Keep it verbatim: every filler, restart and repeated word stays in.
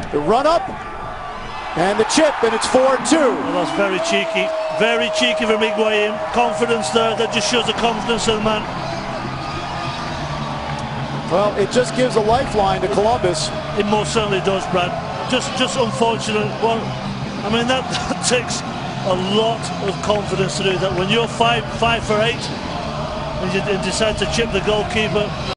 The run up and the chip, and it's four two. Well, that's very cheeky. Very cheeky from Higuain. Confidence there. That just shows the confidence of the man. Well, it just gives a lifeline to Columbus. It most certainly does, Brad. Just, just unfortunate. Well, I mean that, that takes a lot of confidence to do that. When you're five, five for eight, and you decide to chip the goalkeeper.